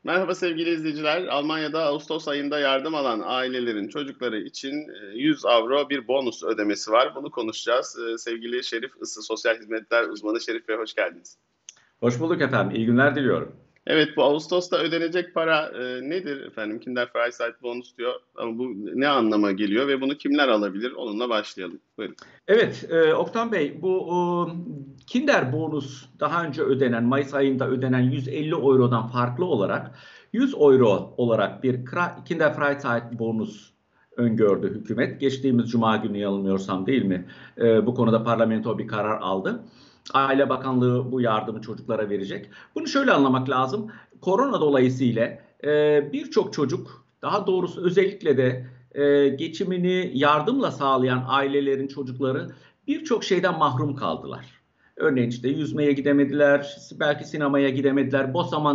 Merhaba sevgili izleyiciler. Almanya'da Ağustos ayında yardım alan ailelerin çocukları için 100 avro bir bonus ödemesi var. Bunu konuşacağız. Sevgili Şerif Isı, Sosyal Hizmetler Uzmanı Şerif Bey, hoş geldiniz. Hoş bulduk efendim. İyi günler diliyorum. Evet, bu Ağustos'ta ödenecek para nedir efendim? Kinderfreizeit bonus diyor ama bu ne anlama geliyor ve bunu kimler alabilir? Onunla başlayalım. Buyurun. Evet, Oktan Bey, bu Kinder bonus daha önce ödenen, Mayıs ayında ödenen 150 eurodan farklı olarak 100 euro olarak bir Kinder Freizeit bonus öngördü hükümet. Geçtiğimiz Cuma günü yanılmıyorsam değil mi? Bu konuda parlamento bir karar aldı. Aile Bakanlığı bu yardımı çocuklara verecek. Bunu şöyle anlamak lazım. Korona dolayısıyla birçok çocuk, daha doğrusu özellikle de geçimini yardımla sağlayan ailelerin çocukları birçok şeyden mahrum kaldılar. Örneğin işte yüzmeye gidemediler, belki sinemaya gidemediler. Boş zaman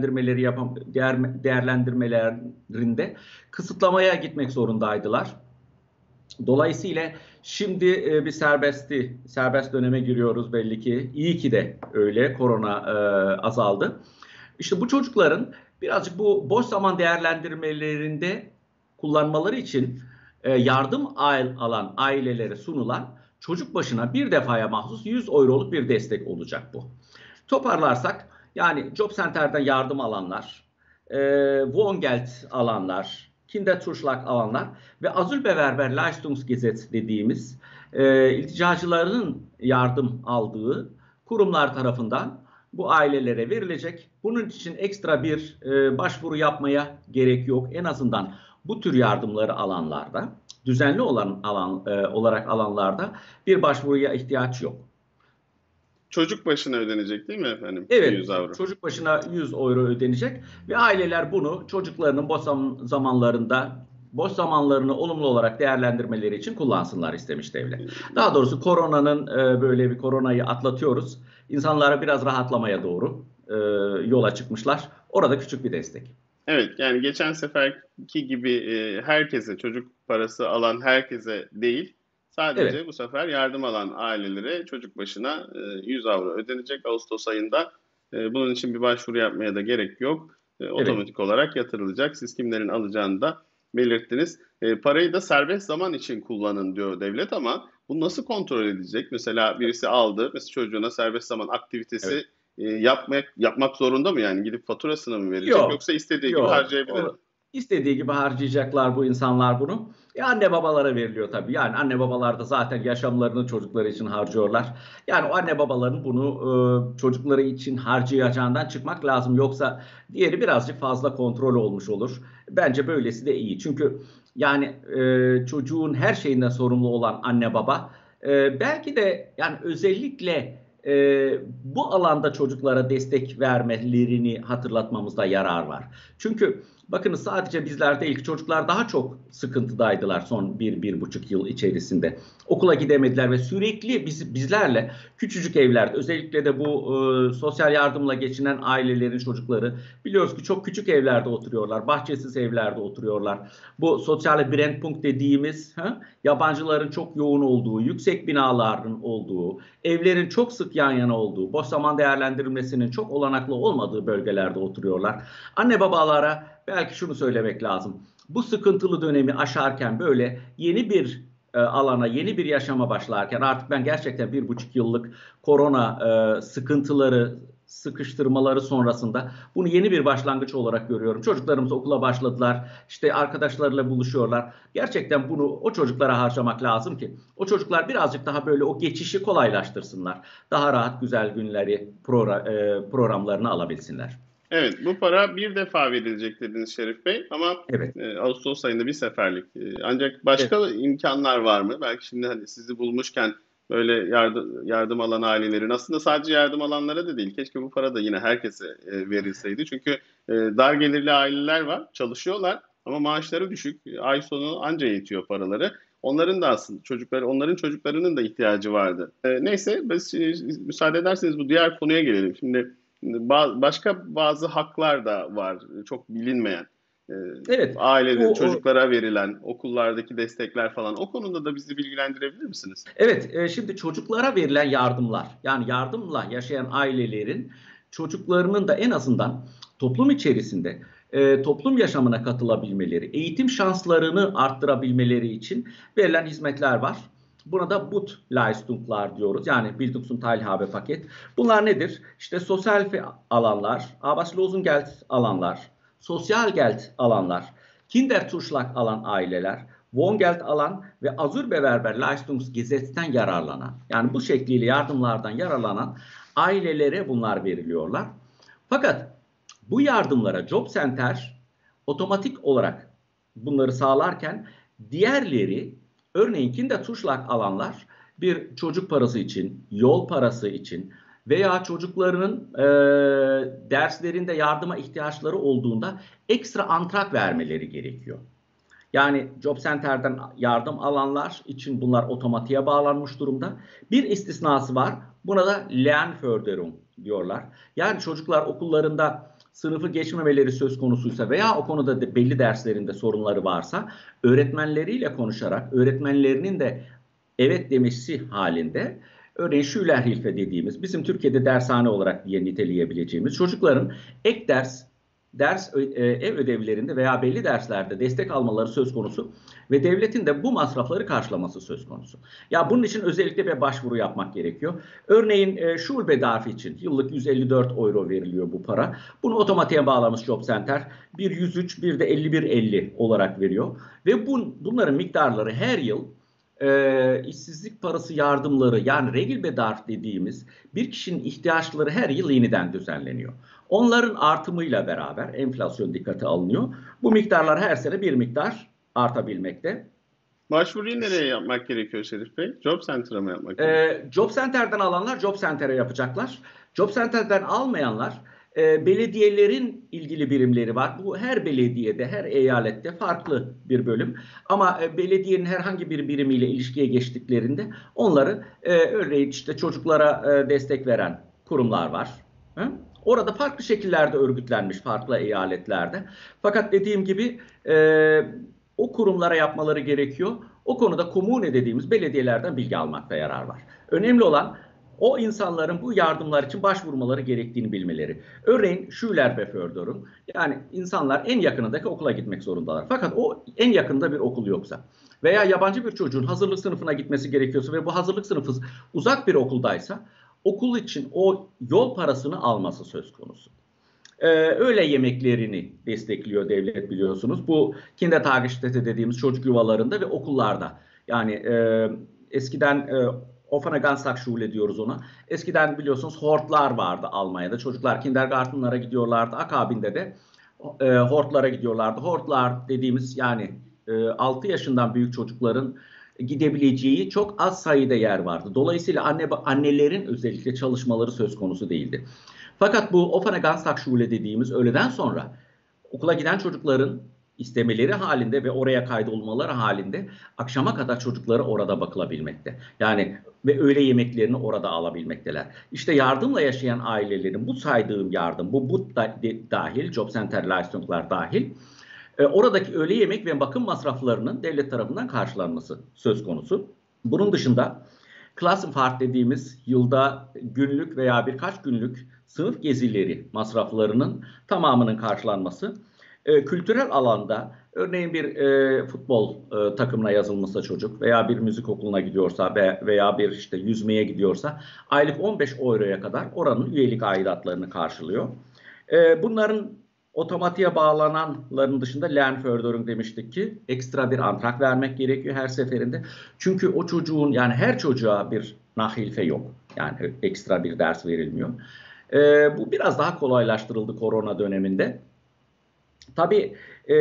değerlendirmelerinde kısıtlamaya gitmek zorundaydılar. Dolayısıyla şimdi bir serbest döneme giriyoruz belli ki. İyi ki de öyle, korona azaldı. İşte bu çocukların birazcık bu boş zaman değerlendirmelerinde kullanmaları için yardım alan ailelere sunulan çocuk başına bir defaya mahsus 100 euroluk bir destek olacak bu. Toparlarsak yani Job Center'den yardım alanlar, Wohngeld alanlar, Kinderzuschlag alanlar ve Asylbewerberleistungsgesetz dediğimiz ilticacıların yardım aldığı kurumlar tarafından bu ailelere verilecek. Bunun için ekstra bir başvuru yapmaya gerek yok. En azından bu tür yardımları alanlarda, düzenli olarak alanlarda bir başvuruya ihtiyaç yok. Çocuk başına ödenecek değil mi efendim? Bu Evet, 100 avro. çocuk başına 100 euro ödenecek ve aileler bunu çocuklarının boş zamanlarını olumlu olarak değerlendirmeleri için kullansınlar istemiş devlet. Daha doğrusu böyle bir koronayı atlatıyoruz. İnsanlara biraz rahatlamaya doğru yola çıkmışlar. Orada küçük bir destek. Evet, yani geçen seferki gibi herkese, çocuk parası alan herkese değil, Evet, sadece bu sefer yardım alan ailelere çocuk başına 100 avro ödenecek Ağustos ayında. Bunun için bir başvuru yapmaya da gerek yok. evet. Otomatik olarak yatırılacak. Siz kimlerin alacağını da belirttiniz. Parayı da serbest zaman için kullanın diyor devlet ama bu nasıl kontrol edilecek? Mesela birisi aldı, mesela çocuğuna serbest zaman aktivitesi Evet. yapmak zorunda mı yani? Gidip faturasını mı verecek Yok, yoksa istediği gibi yok. harcayabilir mi? İstediği gibi harcayacaklar bu insanlar bunu. Anne babalara veriliyor tabii. Yani anne babalar da zaten yaşamlarını çocukları için harcıyorlar. Yani o anne babaların bunu çocukları için harcayacağından çıkmak lazım. Yoksa diğeri birazcık fazla kontrol olmuş olur. Bence böylesi de iyi. Çünkü yani çocuğun her şeyinden sorumlu olan anne baba belki de yani özellikle bu alanda çocuklara destek vermelerini hatırlatmamızda yarar var. Çünkü bakınız sadece bizler değil ki çocuklar daha çok sıkıntıdaydılar son 1-1,5 yıl içerisinde. Okula gidemediler ve sürekli bizlerle küçücük evlerde özellikle de bu sosyal yardımla geçinen ailelerin çocukları biliyoruz ki çok küçük evlerde oturuyorlar. Bahçesiz evlerde oturuyorlar. Bu sosyal Brennpunkt dediğimiz yabancıların çok yoğun olduğu, yüksek binaların olduğu, evlerin çok sık yan yana olduğu, boş zaman değerlendirilmesinin çok olanaklı olmadığı bölgelerde oturuyorlar. Anne babalara belki şunu söylemek lazım. Bu sıkıntılı dönemi aşarken böyle yeni bir alana, yeni bir yaşama başlarken artık ben gerçekten 1,5 yıllık korona sıkıntıları, sıkıştırmaları sonrasında bunu yeni bir başlangıç olarak görüyorum. Çocuklarımız okula başladılar, işte arkadaşlarıyla buluşuyorlar. Gerçekten bunu o çocuklara harcamak lazım ki o çocuklar birazcık daha böyle o geçişi kolaylaştırsınlar. Daha rahat güzel günleri, programlarını alabilsinler. Evet, bu para bir defa verilecek dediniz Şerif Bey ama Evet. Ağustos ayında bir seferlik. Ancak Evet. başka imkanlar var mı? Belki şimdi hani sizi bulmuşken böyle yardım alan ailelerin aslında sadece yardım alanlara da değil. Keşke bu para da yine herkese verilseydi. Çünkü dar gelirli aileler var, çalışıyorlar ama maaşları düşük. Ay sonu anca yetiyor paraları. Onların da aslında onların çocuklarının da ihtiyacı vardı. Neyse, biz müsaade ederseniz bu diğer konuya gelelim. Şimdi başka bazı haklar da var çok bilinmeyen. Ee, Evet. Aile, Bu çocuklara verilen okullardaki destekler falan. O konuda da bizi bilgilendirebilir misiniz? Evet, şimdi çocuklara verilen yardımlar, yani yardımla yaşayan ailelerin çocuklarının da en azından toplum içerisinde toplum yaşamına katılabilmeleri, eğitim şanslarını arttırabilmeleri için verilen hizmetler var. Buna da Bildungsleistunglar diyoruz. Yani Bildungsunteilhabe paket. Bunlar nedir? İşte sosyal alanlar, Arbeitslosengeld alanlar, sosyal geld alanlar, Kinderzuschlag alan aileler, Wohngeld alan ve Asylbewerberleistungsgesetz'ten yararlanan, yani bu şekliyle yardımlardan yararlanan ailelere bunlar veriliyorlar. Fakat bu yardımlara Job Center otomatik olarak bunları sağlarken diğerleri, örneğin Kinderzuschlag alanlar bir çocuk parası için, yol parası için veya çocuklarının derslerinde yardıma ihtiyaçları olduğunda ekstra antrak vermeleri gerekiyor. Yani Job Center'den yardım alanlar için bunlar otomatiğe bağlanmış durumda. Bir istisnası var. Buna da Lernförderung diyorlar. Yani çocuklar okullarında sınıfı geçmemeleri söz konusuysa veya o konuda belli derslerinde sorunları varsa öğretmenleriyle konuşarak, öğretmenlerinin de evet demesi halinde, örneğin Schülerhilfe dediğimiz, bizim Türkiye'de dershane olarak diye niteleyebileceğimiz çocukların ek ev ödevlerinde veya belli derslerde destek almaları söz konusu ve devletin de bu masrafları karşılaması söz konusu. Ya bunun için özellikle bir başvuru yapmak gerekiyor. Örneğin Schulbedarf için yıllık 154 euro veriliyor bu para. Bunu otomatiğe bağlamış Job Center bir 103, bir de 51.50 olarak veriyor ve bunların miktarları her yıl işsizlik parası yardımları, yani Regelbedarf dediğimiz bir kişinin ihtiyaçları her yıl yeniden düzenleniyor. Onların artımıyla beraber enflasyon dikkate alınıyor. Bu miktarlar her sene bir miktar artabilmekte. Başvuruyu nereye yapmak gerekiyor Şerif Bey? Job Center'a mı yapmak gerekiyor? Job Center'den alanlar Job Center'e yapacaklar. Job Center'den almayanlar, belediyelerin ilgili birimleri var. Bu her belediyede, her eyalette farklı bir bölüm. Ama belediyenin herhangi bir birimiyle ilişkiye geçtiklerinde onları, örneğin işte çocuklara destek veren kurumlar var. Hı? Orada farklı şekillerde örgütlenmiş, farklı eyaletlerde. Fakat dediğim gibi o kurumlara yapmaları gerekiyor. O konuda komune dediğimiz belediyelerden bilgi almakta yarar var. Önemli olan o insanların bu yardımlar için başvurmaları gerektiğini bilmeleri. Örneğin Schülerbeförderung, yani insanlar en yakınındaki okula gitmek zorundalar. Fakat o en yakında bir okul yoksa veya yabancı bir çocuğun hazırlık sınıfına gitmesi gerekiyorsa ve bu hazırlık sınıfı uzak bir okuldaysa okul için o yol parasını alması söz konusu. Öğle yemeklerini destekliyor devlet, biliyorsunuz. Bu Kindertagesstätte dediğimiz çocuk yuvalarında ve okullarda. Yani eskiden Offene Ganztagsschule diyoruz ona. Eskiden biliyorsunuz hortlar vardı Almanya'da. Çocuklar kindergartenlara gidiyorlardı. Akabinde de hortlara gidiyorlardı. Hortlar dediğimiz, yani 6 yaşından büyük çocukların gidebileceği çok az sayıda yer vardı. Dolayısıyla annelerin özellikle çalışmaları söz konusu değildi. Fakat bu Offene Ganztagsschule dediğimiz öğleden sonra okula giden çocukların istemeleri halinde ve oraya kaydolmaları halinde akşama kadar çocukları orada bakılabilmekte. Yani ve öğle yemeklerini orada alabilmekteler. İşte yardımla yaşayan ailelerin, bu saydığım yardım, bu dahil, Job Center Leistunglar dahil, oradaki öğle yemek ve bakım masraflarının devlet tarafından karşılanması söz konusu. Bunun dışında Klassenfahrt dediğimiz yılda günlük veya birkaç günlük sınıf gezileri masraflarının tamamının karşılanması, kültürel alanda örneğin bir futbol takımına yazılmışsa çocuk veya bir müzik okuluna gidiyorsa veya bir işte yüzmeye gidiyorsa aylık 15 euroya kadar oranın üyelik aidatlarını karşılıyor. Bunların otomatiğe bağlananların dışında Lernförderung demiştik ki ekstra bir antrak vermek gerekiyor her seferinde. Çünkü o çocuğun, yani her çocuğa bir Nachhilfe yok. Yani ekstra bir ders verilmiyor. Bu biraz daha kolaylaştırıldı korona döneminde. Tabii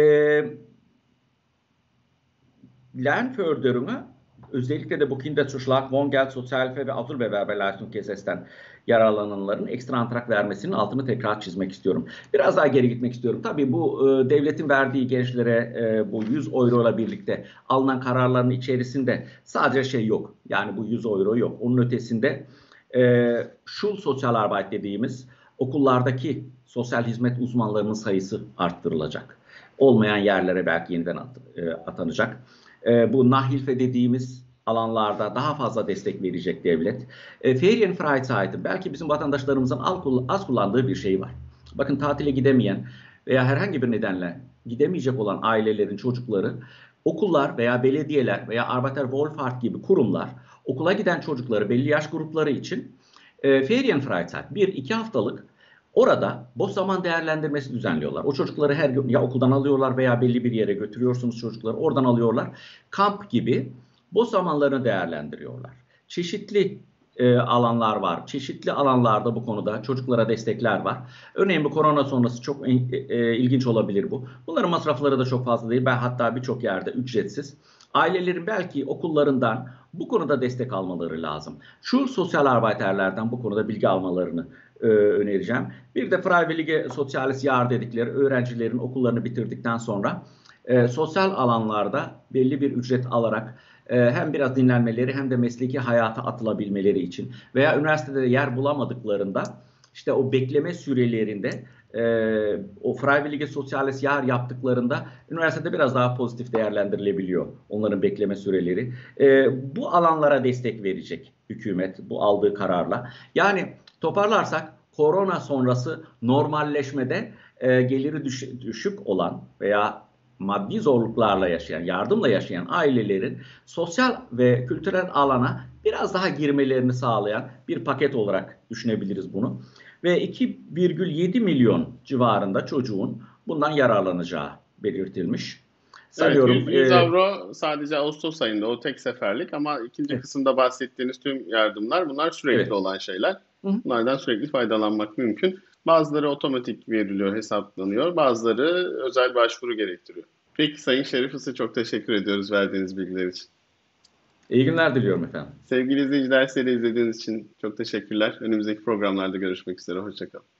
Lernförderung'a özellikle de bu Kinderzuschlag, Wohngeld, Sozialhilfe ve Asylbewerberleistungsgesetz'ten yararlananların ekstra antrak vermesinin altını tekrar çizmek istiyorum. Biraz daha geri gitmek istiyorum. Tabii bu devletin verdiği gençlere bu 100 euro ile birlikte alınan kararların içerisinde sadece şey yok. Yani bu 100 euro yok. Onun ötesinde Schulsozialarbeit dediğimiz okullardaki sosyal hizmet uzmanlarının sayısı arttırılacak. Olmayan yerlere belki yeniden atanacak. Bu Nachhilfe dediğimiz alanlarda daha fazla destek verecek devlet. Ferienfreizeit'in belki bizim vatandaşlarımızın az kullandığı bir şey var. Bakın tatile gidemeyen veya herhangi bir nedenle gidemeyecek olan ailelerin çocukları okullar veya belediyeler veya Arbeiterwohlfahrt gibi kurumlar okula giden çocukları belli yaş grupları için Ferienfreizeit 1-2 haftalık orada boş zaman değerlendirmesi düzenliyorlar. O çocukları her gün ya okuldan alıyorlar veya belli bir yere götürüyorsunuz çocukları oradan alıyorlar. Kamp gibi boş zamanlarını değerlendiriyorlar. Çeşitli alanlar var. Çeşitli alanlarda bu konuda çocuklara destekler var. Örneğin bu korona sonrası çok ilginç olabilir bu. Bunların masrafları da çok fazla değil. Ben hatta birçok yerde ücretsiz. Ailelerin belki okullarından bu konuda destek almaları lazım. Şu sosyal arbeiterlerden bu konuda bilgi almalarını önereceğim. Bir de Freiwillige Soziales Jahr dedikleri öğrencilerin okullarını bitirdikten sonra sosyal alanlarda belli bir ücret alarak hem biraz dinlenmeleri hem de mesleki hayata atılabilmeleri için veya üniversitede yer bulamadıklarında işte o bekleme sürelerinde o Freiwillige Soziales Jahr yaptıklarında üniversitede biraz daha pozitif değerlendirilebiliyor onların bekleme süreleri. Bu alanlara destek verecek hükümet bu aldığı kararla. Yani toparlarsak korona sonrası normalleşmede geliri düşük olan veya maddi zorluklarla yaşayan, yardımla yaşayan ailelerin sosyal ve kültürel alana biraz daha girmelerini sağlayan bir paket olarak düşünebiliriz bunu. Ve 2,7 milyon civarında çocuğun bundan yararlanacağı belirtilmiş. Evet, Sanıyorum 100 avro sadece Ağustos ayında o tek seferlik ama ikinci evet, kısımda bahsettiğiniz tüm yardımlar bunlar sürekli evet. olan şeyler. Hı hı. Bunlardan sürekli faydalanmak mümkün. Bazıları otomatik veriliyor, hesaplanıyor. Bazıları özel başvuru gerektiriyor. Peki Sayın Şerif Isı çok teşekkür ediyoruz verdiğiniz bilgiler için. İyi günler diliyorum efendim. Sevgili izleyiciler, seri izlediğiniz için çok teşekkürler. Önümüzdeki programlarda görüşmek üzere. Hoşça kalın.